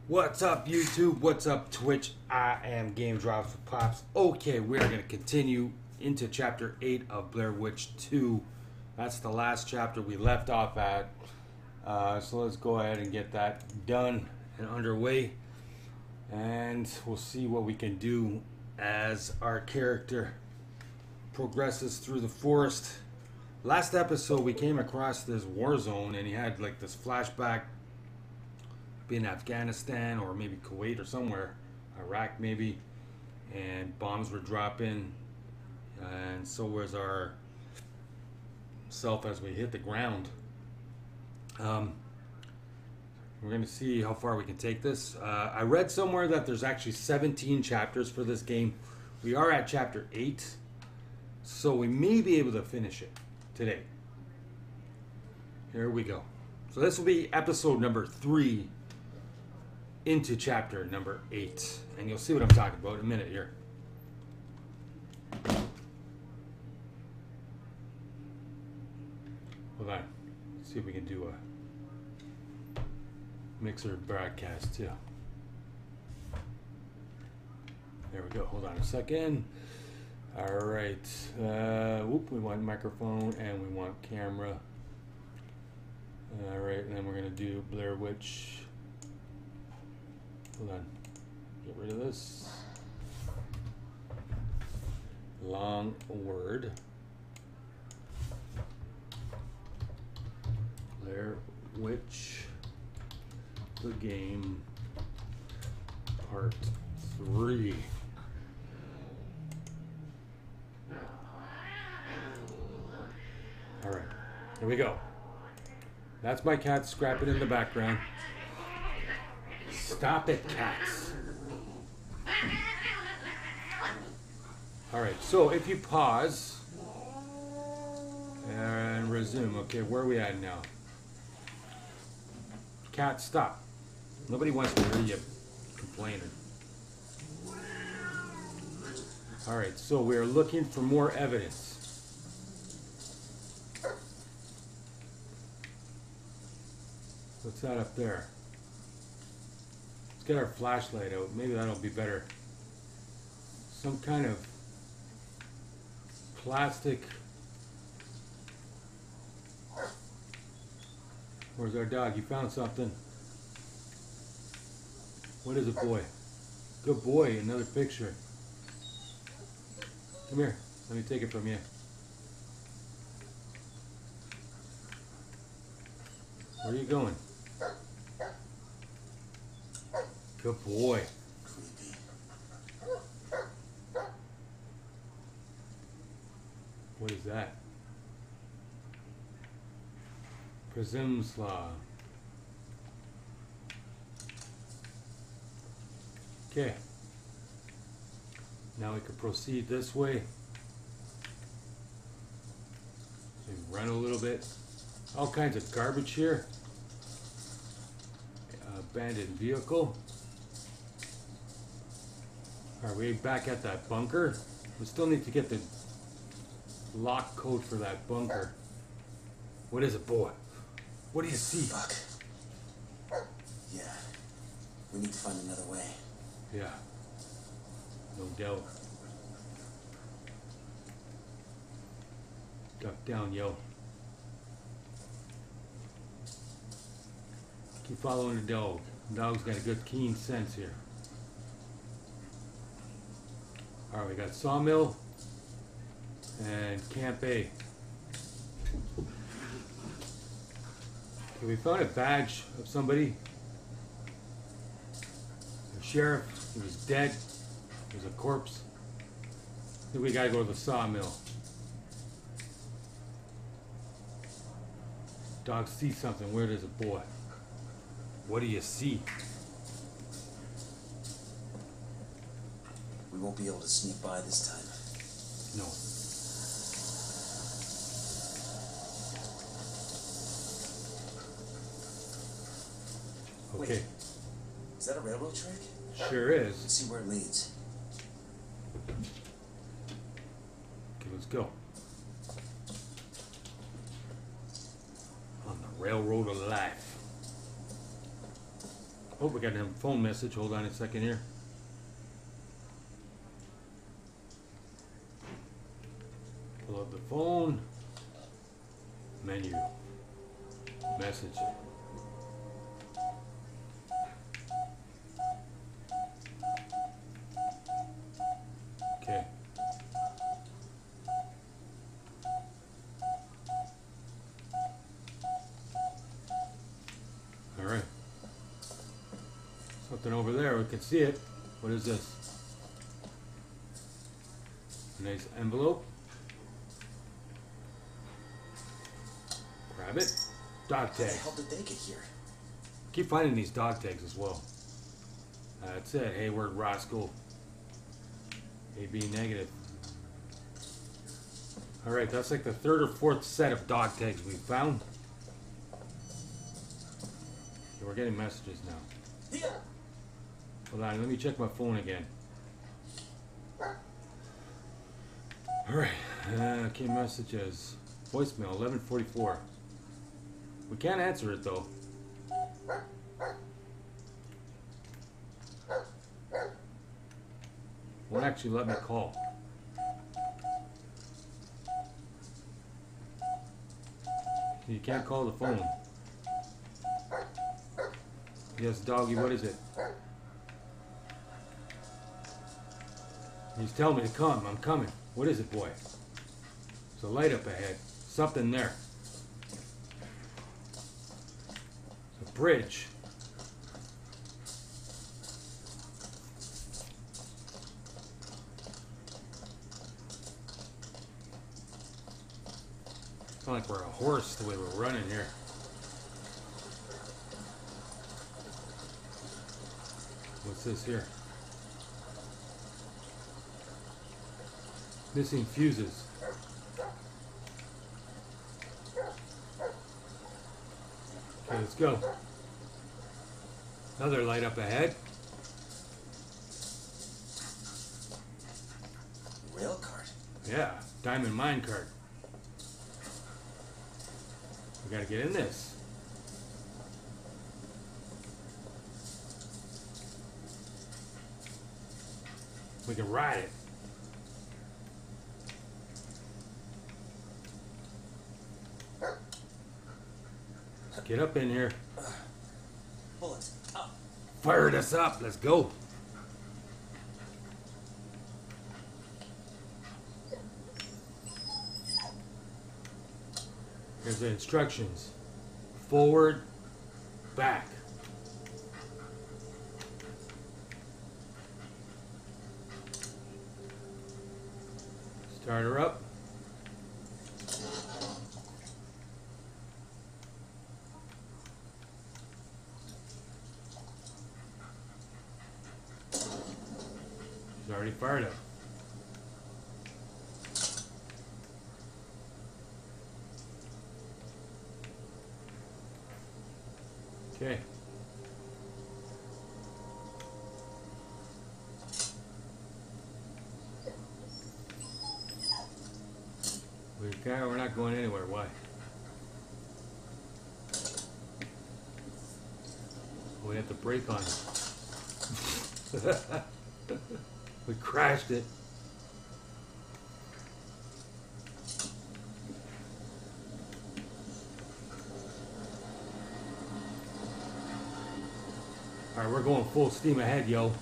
What's up, YouTube? What's up, Twitch? I am Game Drops with Pops. Okay, we are going to continue into Chapter 8 of Blair Witch 2. That's the last chapter we left off at. So let's go ahead and get that done and underway. And we'll see what we can do as our character progresses through the forest. Last episode, we came across this war zone, and he had like this flashback in Afghanistan or maybe Kuwait or somewhere, Iraq maybe, and bombs were dropping, and so was our self as we hit the ground. We're going to see how far we can take this. I read somewhere that there's actually 17 chapters for this game. We are at chapter 8, so we may be able to finish it today. Here we go. So this will be episode number 3 into chapter number 8, and you'll see what I'm talking about in a minute here. Hold on, let's see if we can do a mixer broadcast too. There we go. Hold on a second. All right. We want microphone and we want camera. All right, and then we're gonna do Blair Witch. Hold on. Get rid of this. Long word. Blair Witch the Game Part 3. Alright. Here we go. That's my cat scrapping in the background. Stop it, cats. Alright, so if you pause and resume, okay, where are we at now? Cat, stop. Nobody wants to hear you complaining. Alright, so we're looking for more evidence. What's that up there? Let's get our flashlight out. Maybe that'll be better. Some kind of plastic. Where's our dog? You found something. What is it, boy? Good boy. Another picture. Come here. Let me take it from you. Where are you going? Good boy. What is that? Prism's Law. Okay. Now we can proceed this way. Maybe run a little bit. All kinds of garbage here. Abandoned vehicle. Are we back at that bunker? We still need to get the lock code for that bunker. What is it, boy? What do you see? Fuck. Yeah. We need to find another way. Yeah. No doubt. Duck down, yo. Keep following the dog. The dog's got a good keen sense here. Alright, we got Sawmill and Camp A. Okay, we found a badge of somebody. The sheriff, he was dead. He was a corpse. I think we gotta go to the Sawmill. Dog sees something. Where is it, boy? What do you see? We won't be able to sneak by this time. No. Okay. Wait, is that a railroad track? Sure is. Let's see where it leads. Okay, let's go. On the railroad of life. Oh, we got a phone message. Hold on a second here. Pull up the phone. Menu. Message. Okay. All right. Something over there. We can see it. What is this? A nice envelope. Grab it. Dog How the tags. hell did they get here? Keep finding these dog tags as well. That's it. Hayward Roscoe. AB negative. Alright, that's like the third or fourth set of dog tags we found. Okay, we're getting messages now. Hold on, let me check my phone again. Alright, okay, messages. Voicemail, 11:44. We can't answer it though. Won't actually let me call. You can't call the phone. Yes, doggy, what is it? He's telling me to come. I'm coming. What is it, boy? There's a light up ahead. Something there. It's a bridge. It's not like we're a horse the way we're running here. What's this here? Missing fuses. Okay, let's go. Another light up ahead. Rail cart. Yeah, diamond mine cart. We gotta get in this. We can ride it. Get up in here. Bullets. Up. Fire us up. Let's go. Here's the instructions. Forward, back. Start her up. She's already fired up. Okay. We're not going anywhere. Why? We have to brake on it. We crashed it. Alright, we're going full steam ahead, yo.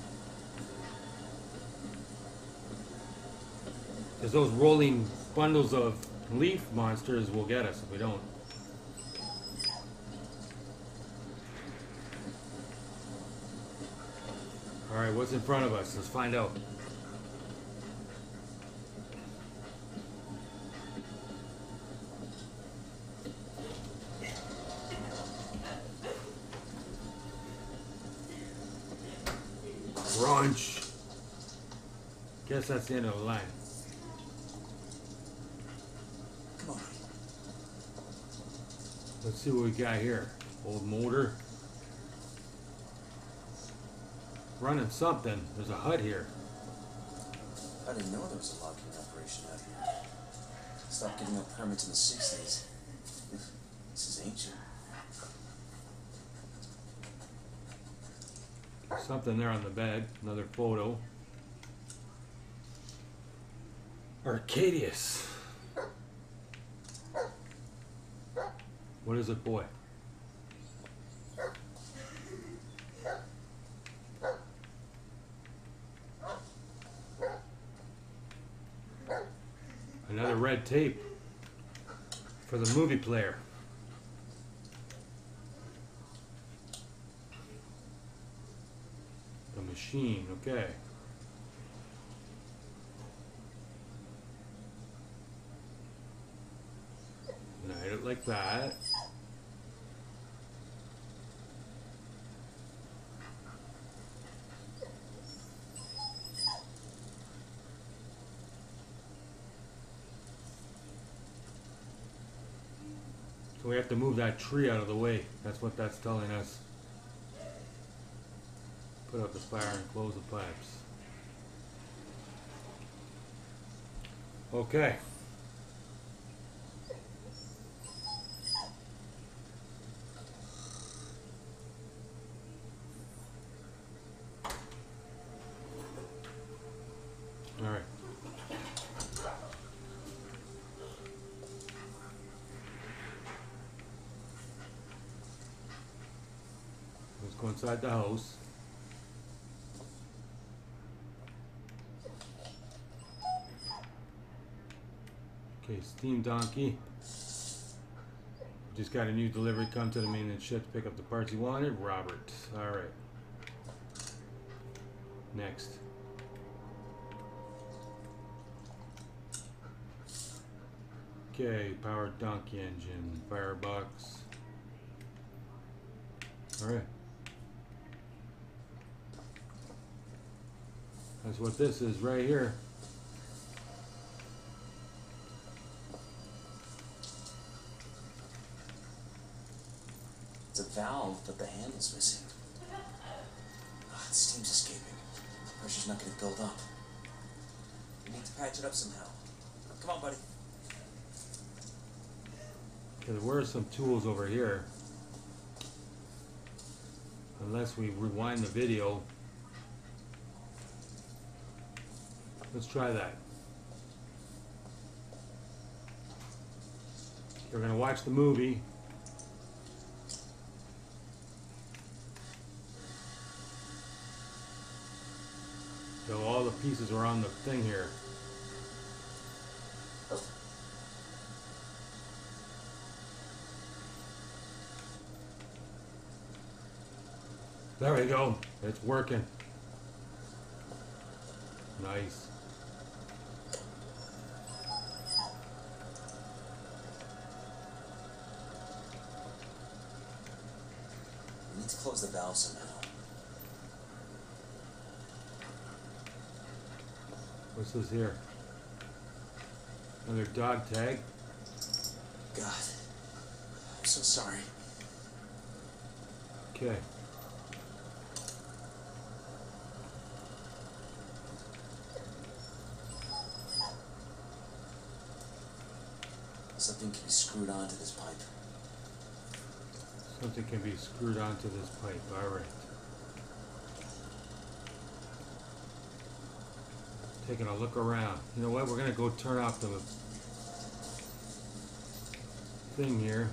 Because those rolling bundles of leaf monsters will get us if we don't. Alright, what's in front of us? Let's find out. Crunch. Guess that's the end of the line. Come on. Let's see what we got here. Old motor. Running something. There's a hut here. I didn't know there was a logging operation out here. Stopped getting up permits in the 60s. This is ancient. Something there on the bed. Another photo. Arcadius. What is it, boy? Another red tape for the movie player. The machine, okay. Light it like that. So we have to move that tree out of the way. That's what that's telling us. Put out the fire and close the pipes. Okay. All right. Let's go inside the house. Okay, Steam Donkey. Just got a new delivery. Come to the maintenance shed to pick up the parts you wanted. Robert. All right. Next. Okay, powered donkey engine, firebox. All right. That's what this is right here. It's a valve, but the handle's missing. Oh, the steam's escaping. Pressure's not going to build up. We need to patch it up somehow. Come on, buddy. Okay, there were some tools over here. Unless we rewind the video. Let's try that. We're going to watch the movie. So all the pieces are on the thing here. There we go. It's working. Nice. We need to close the valve somehow. What's this here? Another dog tag. God, I'm so sorry. Okay. Something can be screwed onto this pipe. Something can be screwed onto this pipe. All right. Taking a look around. You know what? We're going to go turn off the thing here.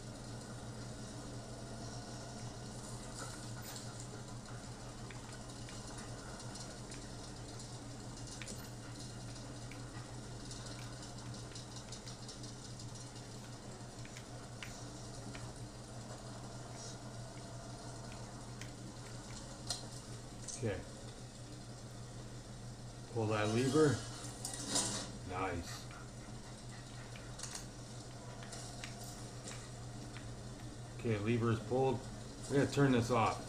Okay. Pull that lever. Nice. Okay, lever is pulled. We're going to turn this off.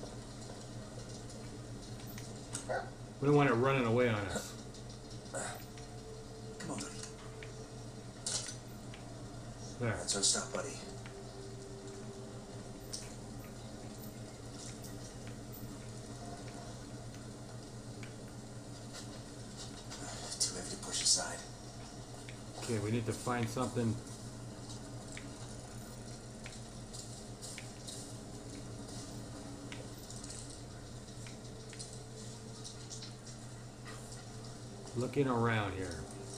We don't want it running away on us. Come on, buddy. There. That's our stop, buddy. Too heavy to push aside. Okay, we need to find something. Looking around here.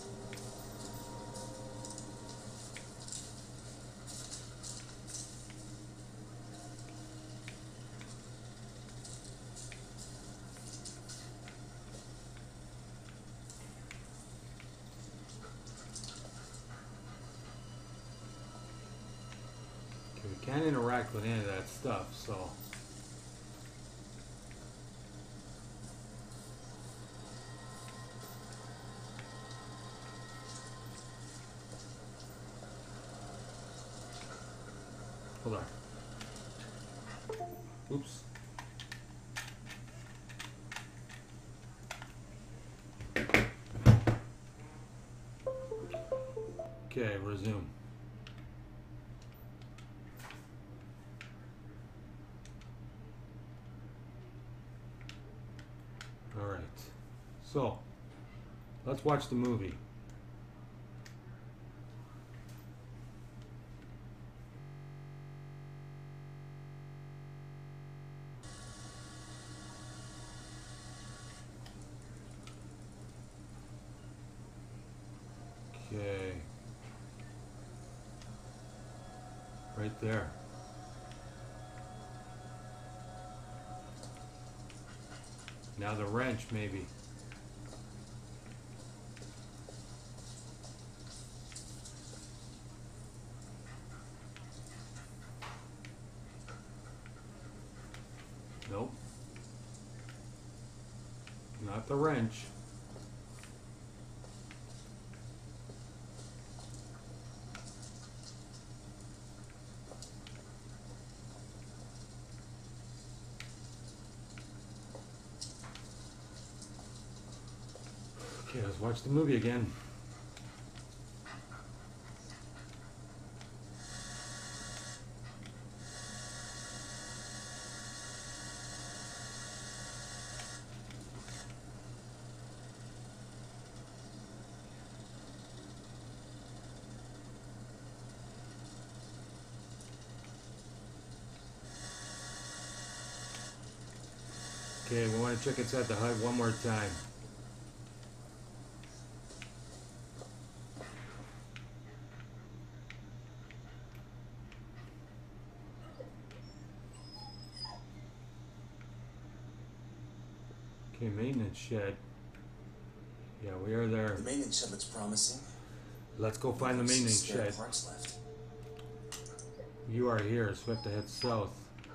Okay, we can't interact with any of that stuff, so. Hold on. Oops. Okay, resume. All right. So, let's watch the movie. Okay. Right there. Now the wrench, maybe. Nope. Not the wrench. Okay, let's watch the movie again. Okay, we want to check inside the hut one more time. Okay, maintenance shed. Yeah, we are there. The maintenance shed looks promising. Let's go find the maintenance Spare shed. parts left. You are here, so we have to head south.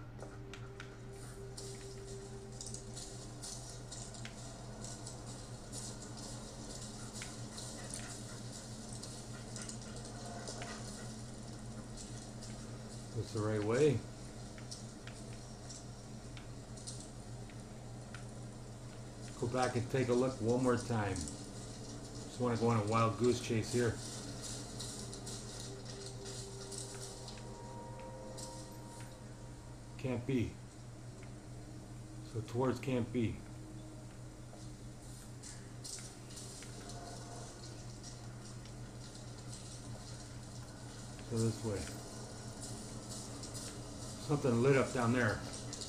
That's the right way. Go back and take a look one more time. Just want to go on a wild goose chase here. Can't be. So towards can't be. So this way. Something lit up down there.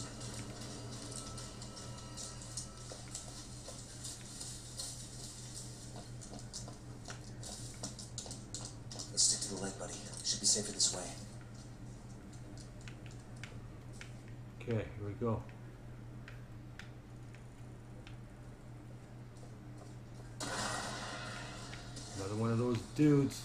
Let's stick to the light, buddy. Should be safer this way. Okay, here we go. Another one of those dudes.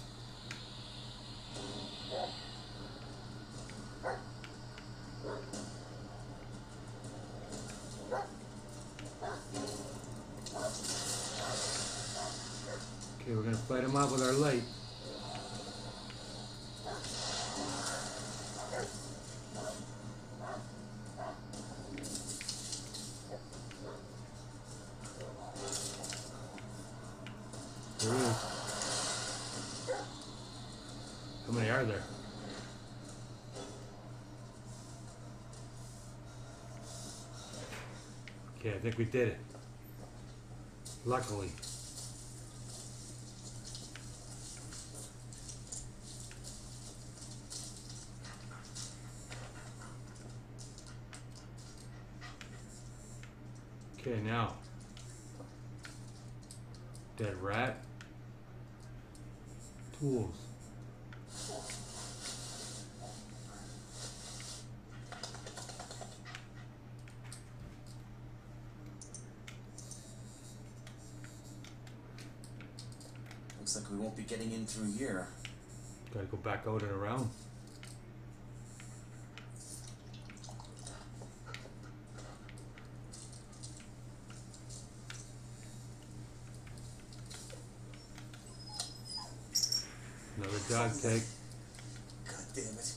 Okay, we're gonna fight him out with our light. There he is. How many are there? Okay, I think we did it. Luckily. Okay, now. Dead rat. Tools. Looks like we won't be getting in through here. Gotta go back out and around. Another dog tag. God damn it.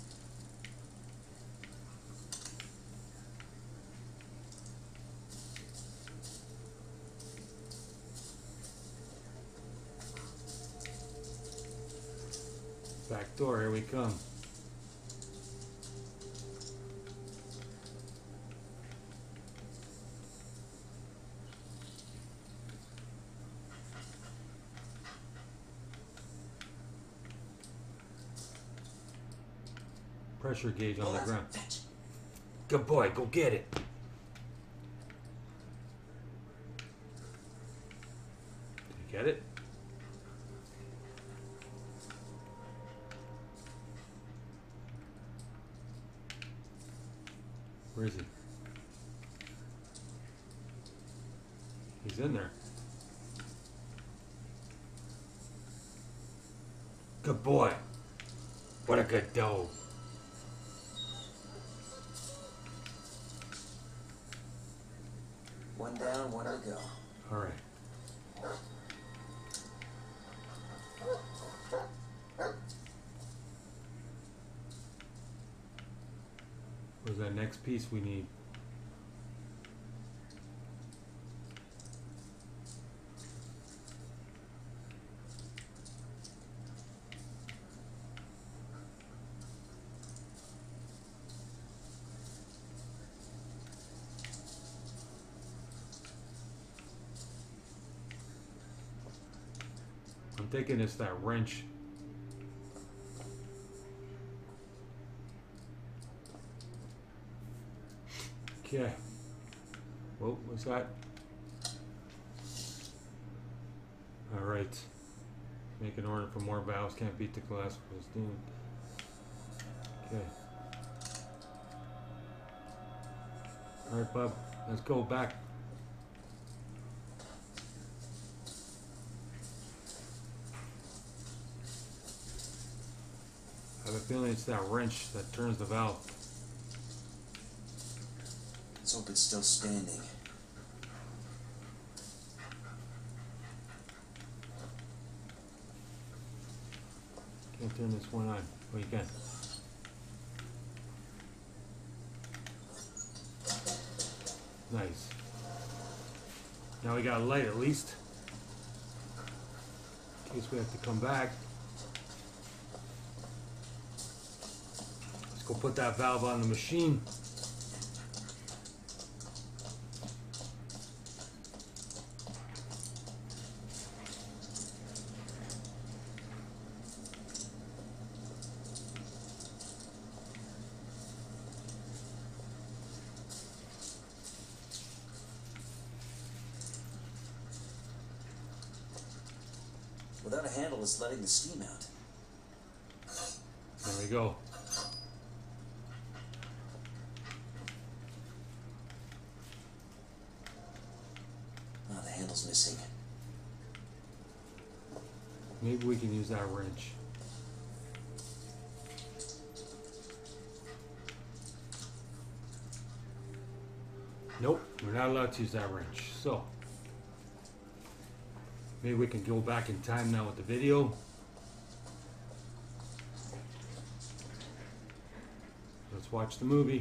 Back door, here we come. Pressure gauge on the ground. Good boy, go get it. Did you get it? Where is he? He's in there. Good boy. What a good dog. One down, one to go. All right. Where's that next piece we need? I'm thinking it's that wrench. Okay. Whoa, what's that? Alright. Make an order for more valves. Can't beat the glass with steam. Okay. Alright, bub. Let's go back. I have a feeling it's that wrench that turns the valve. Let's hope it's still standing. Can't turn this one on. Oh, you can. Nice. Now we got a light at least. In case we have to come back. Let's go put that valve on the machine. Without a handle, it's letting the steam out. There we go. Oh, the handle's missing. Maybe we can use that wrench. Nope, we're not allowed to use that wrench. So, maybe we can go back in time now with the video. Let's watch the movie.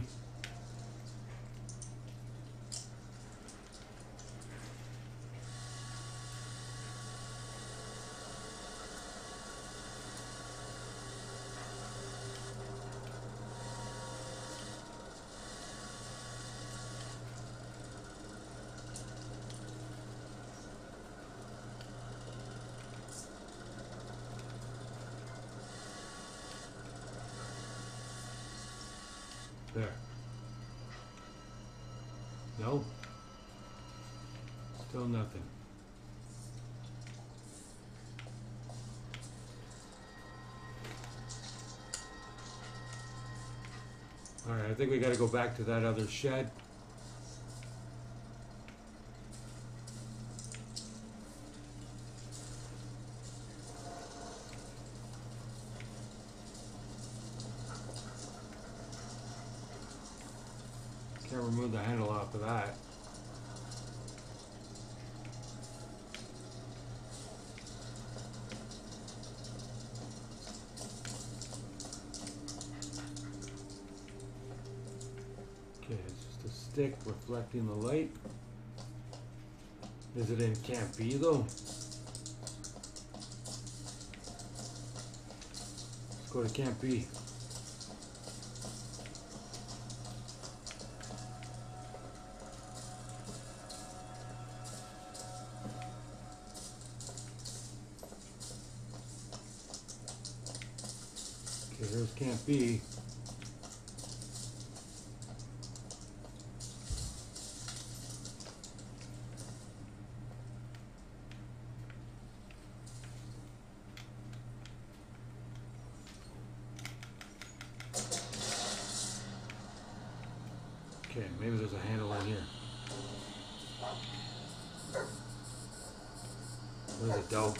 There. No. Still nothing. Alright, I think we gotta go back to that other shed. Can't remove the handle off of that. Okay, it's just a stick reflecting the light. Is it in Camp B though? Let's go to Camp B. Okay, here's Camp B. Okay, maybe there's a handle in here. There's a dope.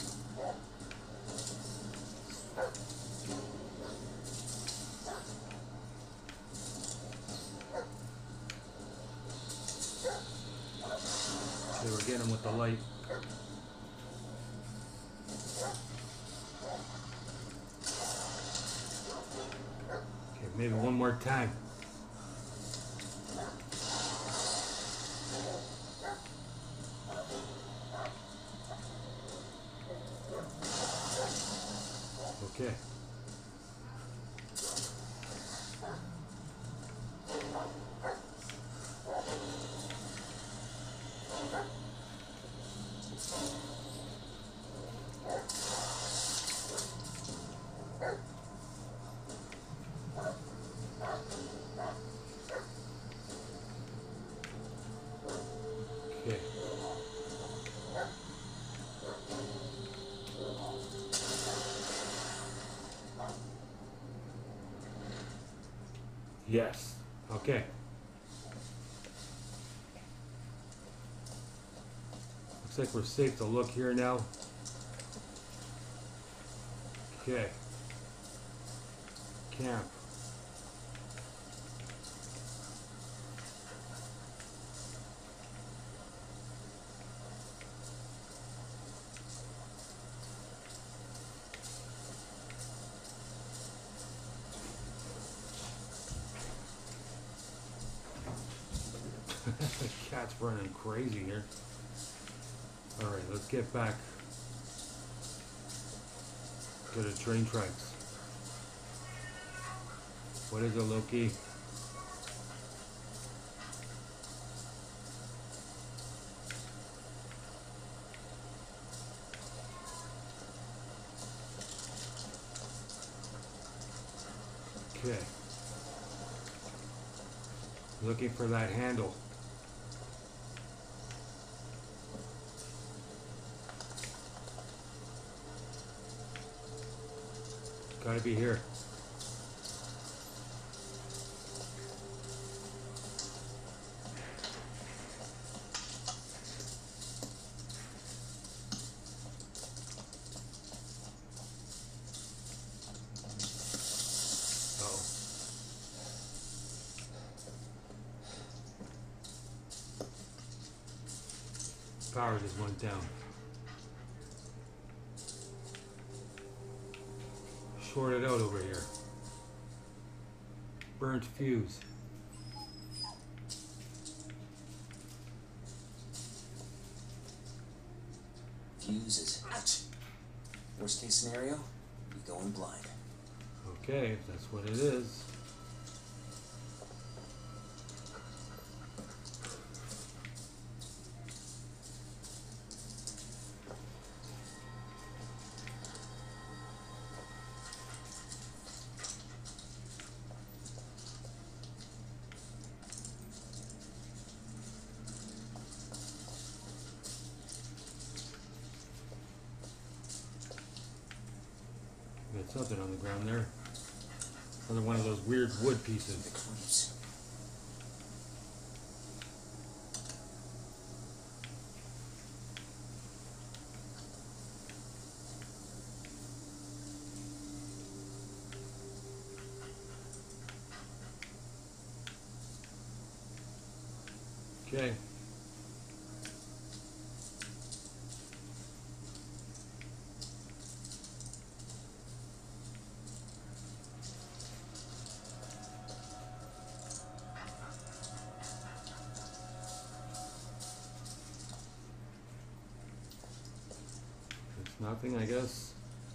Okay, we're getting him with the light. Okay, maybe one more time. Okay. Okay. Yes. Okay. Looks like we're safe to look here now. Okay. Camp. The cat's running crazy here. Alright, let's get back to the train tracks. What is it, Loki? Okay. Looking for that handle. Gotta be here. Uh-oh. Power just went down. Shorted out over here. Burnt fuse. Fuse is out. Worst case scenario, we go in blind. Okay, if that's what it is. Got something on the ground there. Another one of those weird wood pieces. The creeps. Okay. It's nothing, I guess.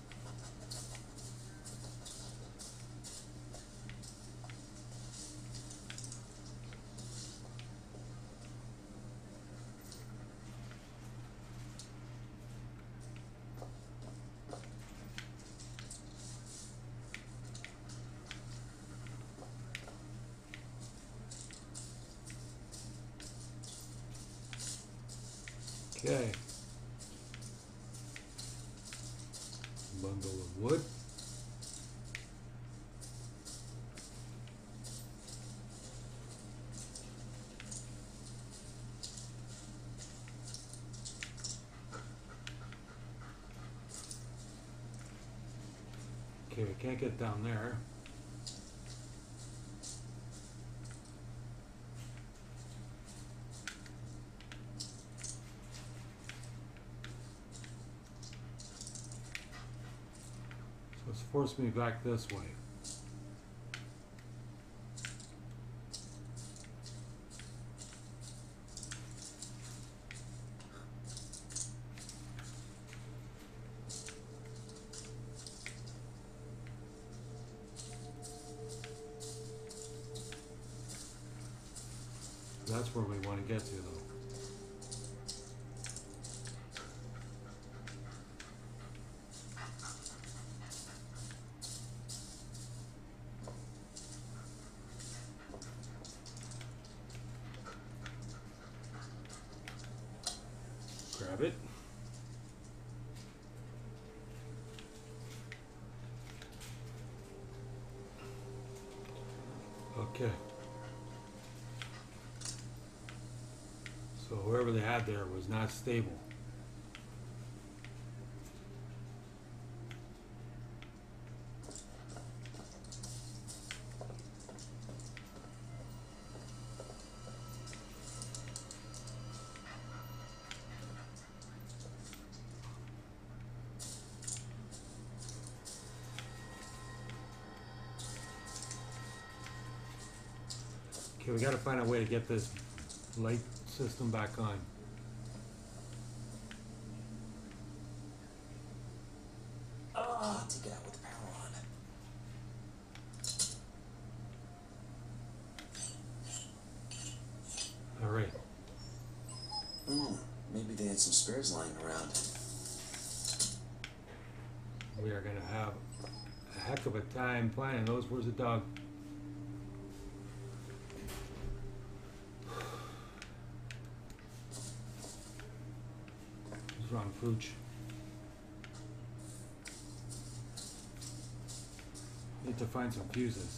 Okay. Bundle of wood. Okay, we can't get down there. So it's forced me back this way. That's where we want to get to, though. Grab it. Okay. So whoever they had there was not stable. Okay, we got to find a way to get this light system back on. Ah, take it out with the power on. All right. Maybe they had some spares lying around. We are going to have a heck of a time finding those. Where's the dog? What's wrong, Pooch? Need to find some fuses.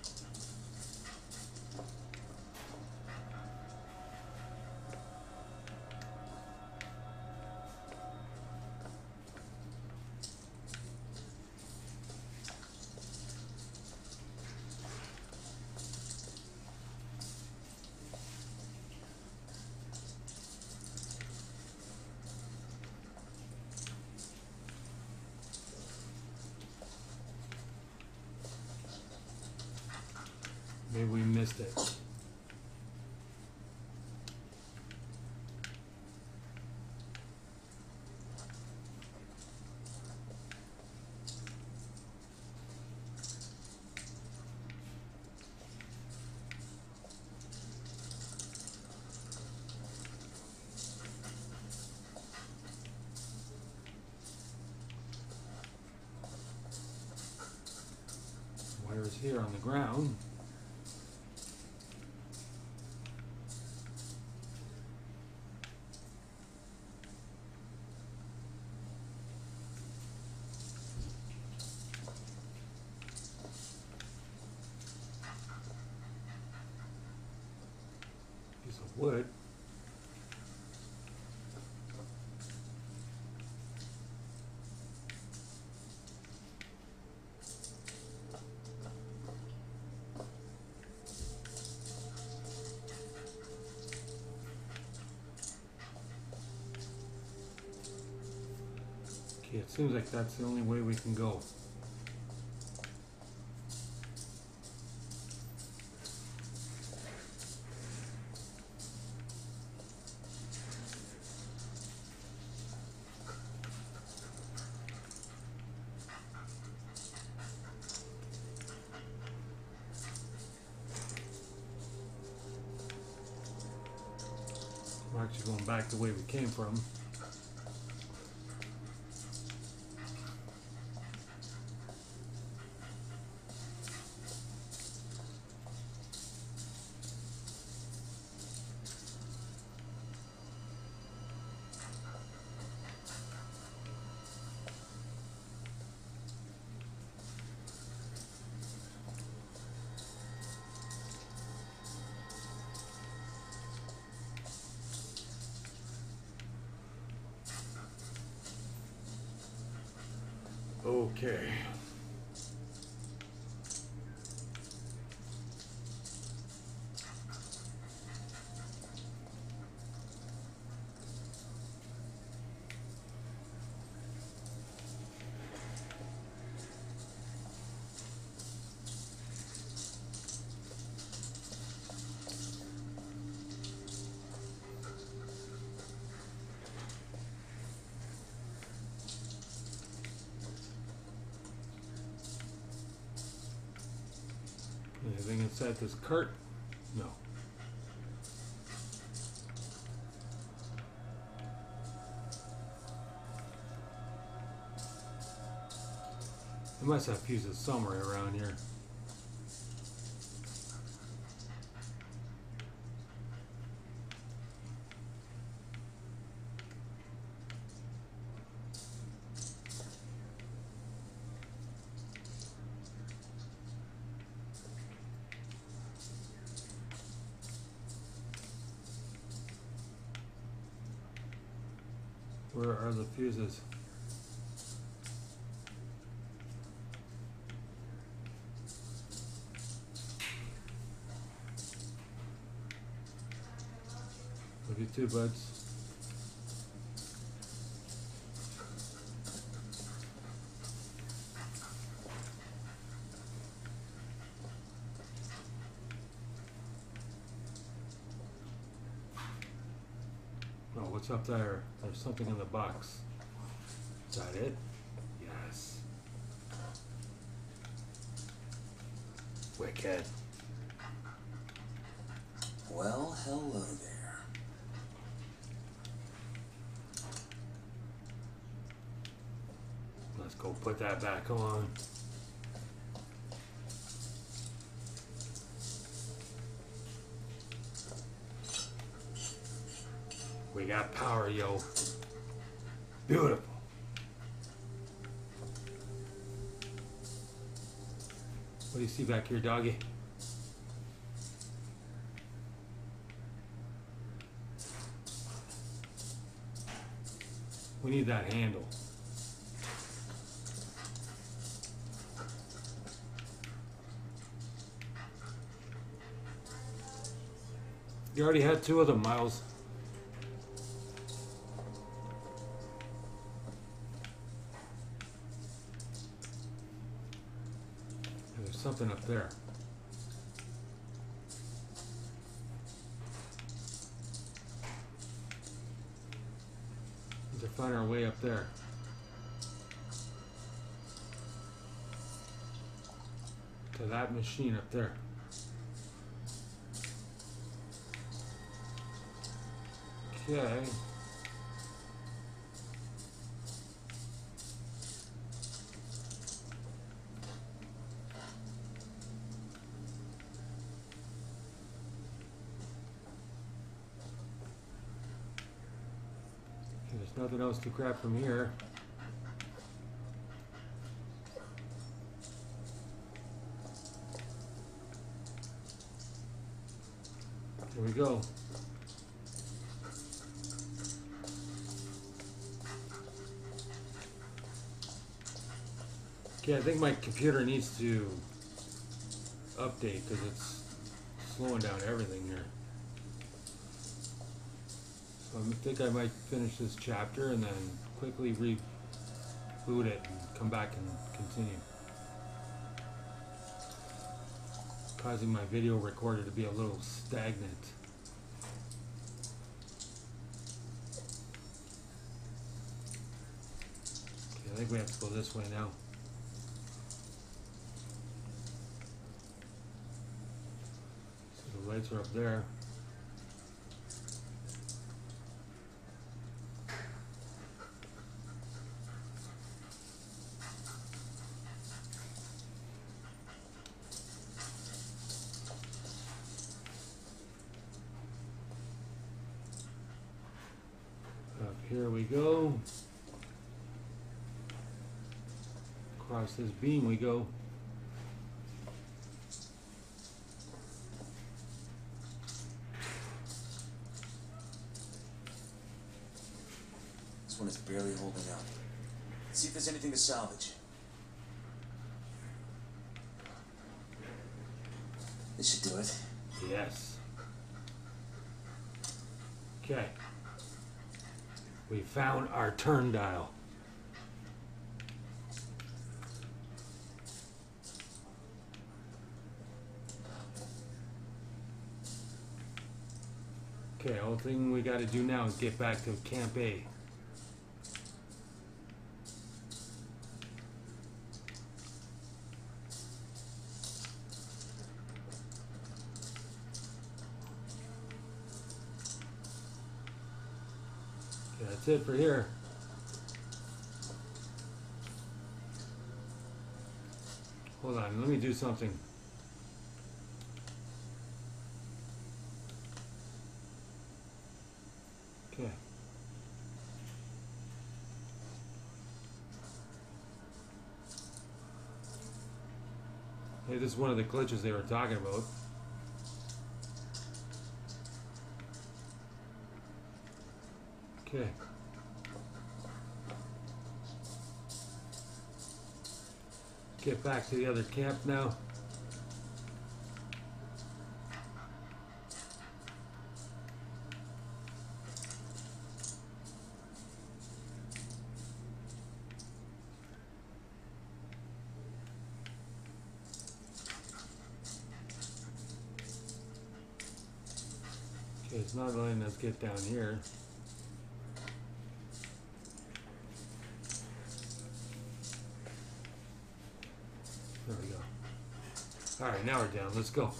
Maybe we missed it. Wires here on the ground. Piece of wood. Okay, it seems like that's the only way we can go. We're actually going back the way we came from. Okay. Anything inside this cart? No. I must have fuses somewhere around here. Where are the fuses? Love you too, buds. Oh, what's up there? There's something in the box. Is that it? Yes. Wicked. Well, hello there. Let's go put that back on. We got power, yo. Beautiful. What do you see back here, doggy? We need that handle. You already had two of them, Miles. There's something up there. Need to find our way up there. To that machine up there. Okay. There's nothing else to grab from here. Here we go. Okay, I think my computer needs to update because it's slowing down everything here. So I think I might finish this chapter and then quickly reboot it and come back and continue. Causing my video recorder to be a little stagnant. Okay, I think we have to go this way now. So the lights are up there. Up here we go. Across this beam we go. This one is barely holding up. Let's see if there's anything to salvage. This should do it. Yes. Okay. We found our turn dial. Okay, all thing we got to do now is get back to Camp A. Okay, that's it for here. Hold on, let me do something. Okay. Hey, this is one of the glitches they were talking about. Okay. Get back to the other camp now. Okay, it's not letting us get down here. There we go. Alright, now we're down. Let's go.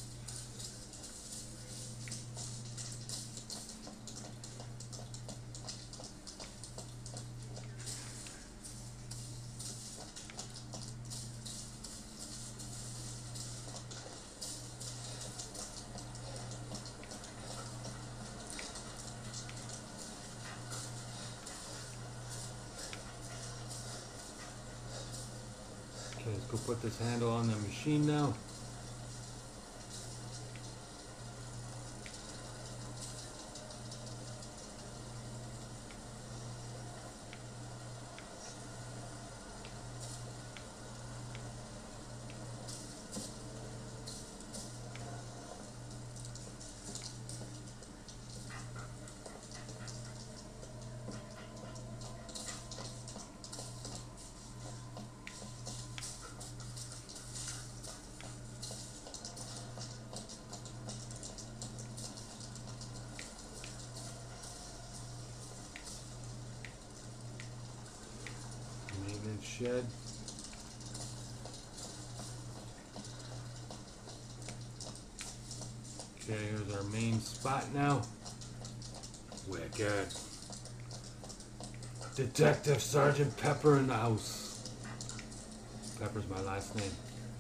Okay, let's go put this handle on the machine now. Maintenance shed. Okay, here's our main spot now. Wicked. Detective Sergeant Pepper in the house. Pepper's my last name.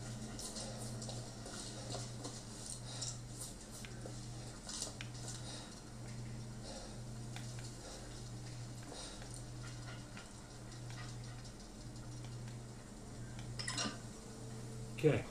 Okay.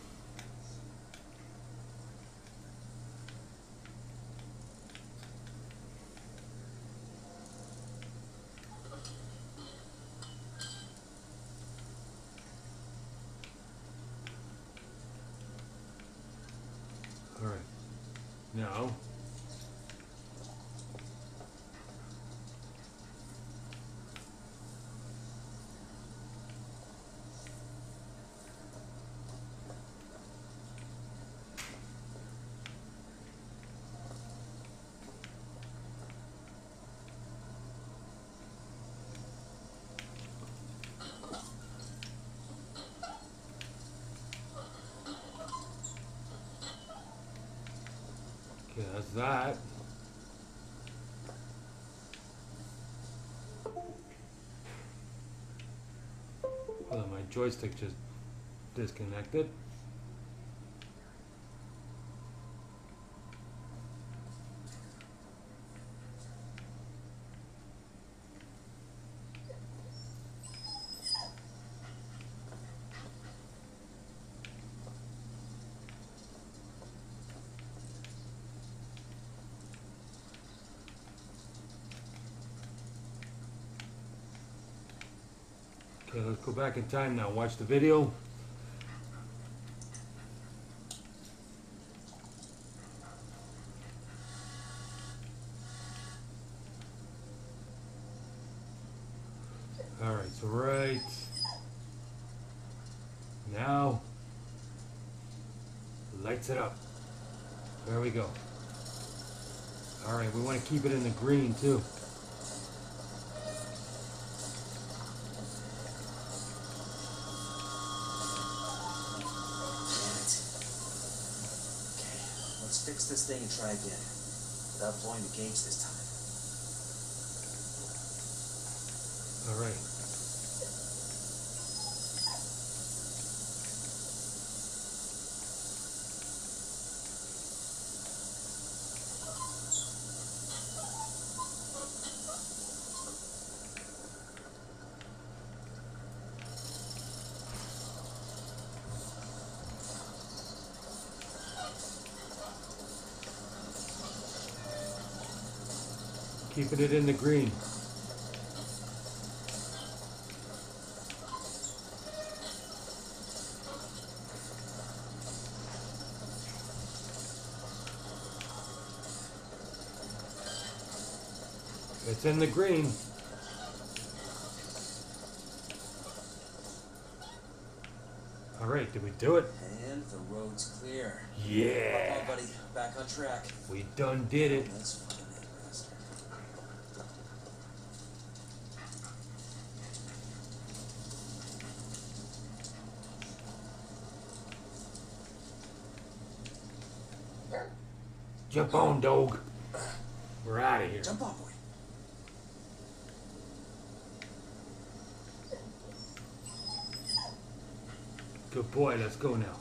No. Okay, that's that. Hold on, my joystick just disconnected. Okay, let's go back in time now. Watch the video. Alright, so right now, lights it up. There we go. Alright, we want to keep it in the green too. Fix this thing and try again, without blowing the gauge this time. All right. Keeping it in the green. It's in the green. All right, did we do it? And the road's clear. Yeah. Come on, buddy. Back on track. We done did it. That's fucking interesting. Jump on, dog. We're out of here. Jump on, boy. Good boy, let's go now.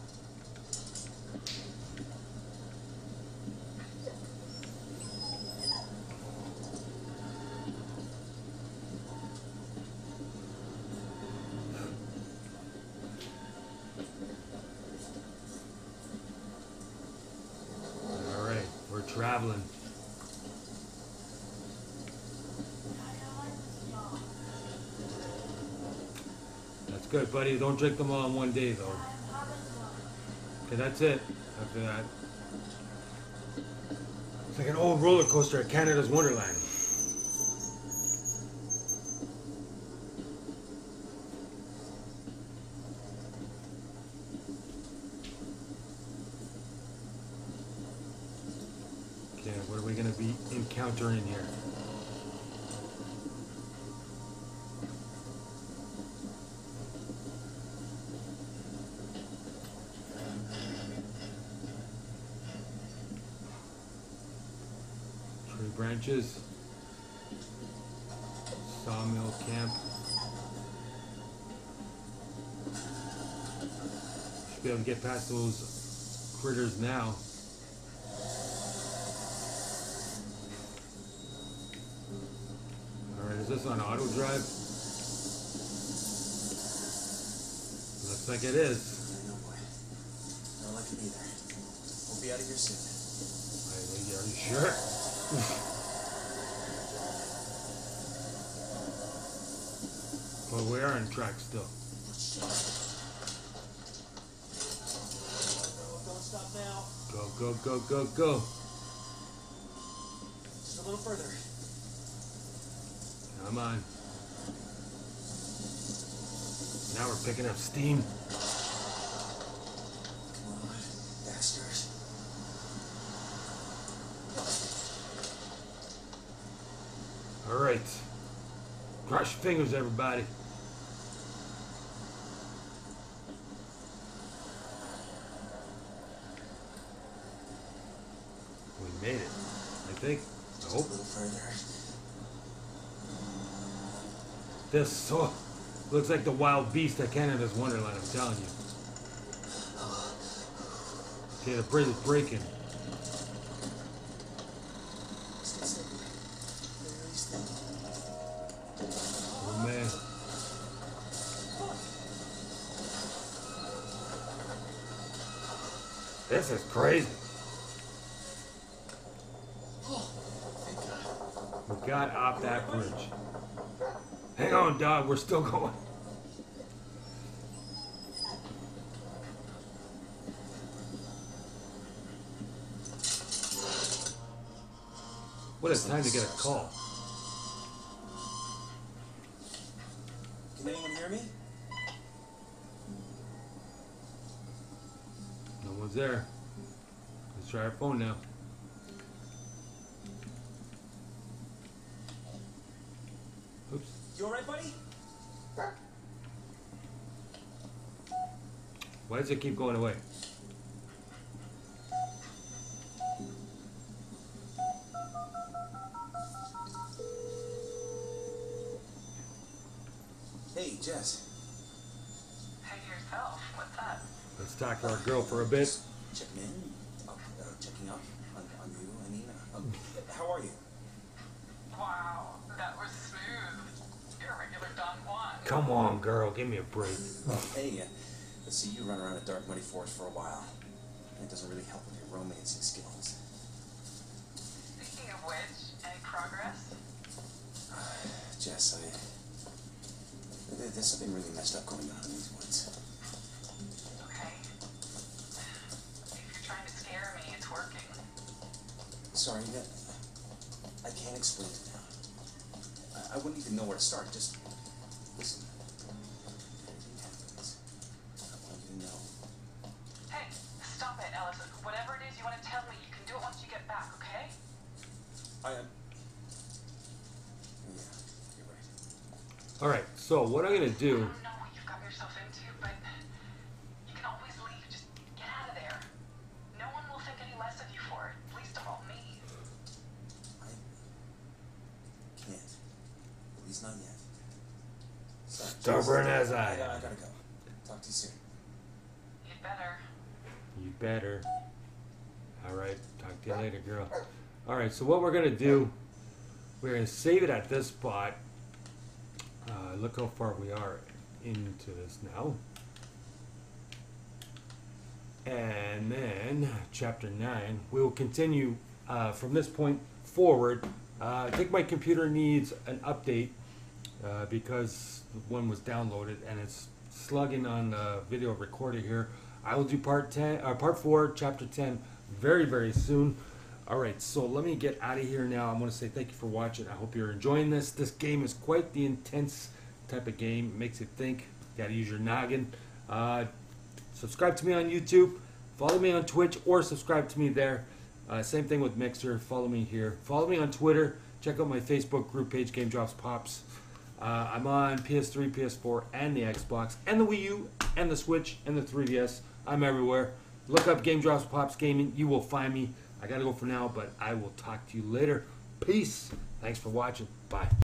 All right, we're traveling. Good, buddy. Don't drink them all in one day, though. Okay, that's it. After that. It's like an old roller coaster at Canada's Wonderland. Okay, what are we going to be encountering here? Branches, sawmill camp. Should be able to get past those critters now. Alright, is this on auto drive? Looks like it is. I know, boy. Not like it either. We'll be out of here soon. Are you sure? Well, we are on track still. Don't stop now. Go, go, go, go, go. a little further. Come on. Now we're picking up steam. Come on, bastard. Alright. Cross your fingers, everybody. We made it. I think. Just a little further. This so looks like the wild beast at Canada's Wonderland, I'm telling you. Okay, the bridge is breaking. Stay steady. Very steady. Oh man. This is crazy. Oh, thank God. We got off that bridge. Hang on, dog, we're still going. What a time to get a call. Can anyone hear me? No one's there. Let's try our phone now. Oops. You alright, buddy? Why does it keep going away? Hey, Jess. Hey yourself, what's up? Let's talk to our girl for a bit. Checking in. Checking up on you. I mean, how are you? Wow, that was smooth. You're a regular Don Juan. Come on, girl, give me a break. Hey, let's see you run around a dark, muddy forest for a while. It doesn't really help with your romancing skills. Speaking of which, any progress? Jess, there's something really messed up going on in these woods. Okay. If you're trying to scare me, it's working. Sorry, I can't explain it now. I wouldn't even know where to start. Just listen. If anything happens, I want you to know. Hey, stop it, Ellis. Whatever it is you want to tell me, you can do it once you get back, okay? I am. Yeah, you're right. Alright, so what I'm gonna I do. don't know what you've gotten yourself into, but you can always leave. Just get out of there. No one will think any less of you for it. Least of all me. I can't. At least not yet. Sorry, Stubborn Jess. as I I am. gotta go. Talk to you soon. You'd better. You better. Alright, talk to you later, girl. Alright, so what we're gonna do, we're gonna save it at this spot. Look how far we are into this now. And then, chapter 9, we will continue from this point forward. I think my computer needs an update because one was downloaded and it's slugging on the video recorder here. I will do part 4, chapter 10, very, very soon. Alright, so let me get out of here now. I want to say thank you for watching. I hope you're enjoying this. This game is quite the intense type of game. It makes you think. You gotta use your noggin. Subscribe to me on YouTube. Follow me on Twitch or subscribe to me there. Same thing with Mixer. Follow me here. Follow me on Twitter. Check out my Facebook group page, gamedropswithpops. I'm on PS3, PS4, and the Xbox, and the Wii U, and the Switch, and the 3DS. I'm everywhere. Look up Game Drops with Pops Gaming. You will find me. I gotta go for now, but I will talk to you later. Peace. Thanks for watching. Bye.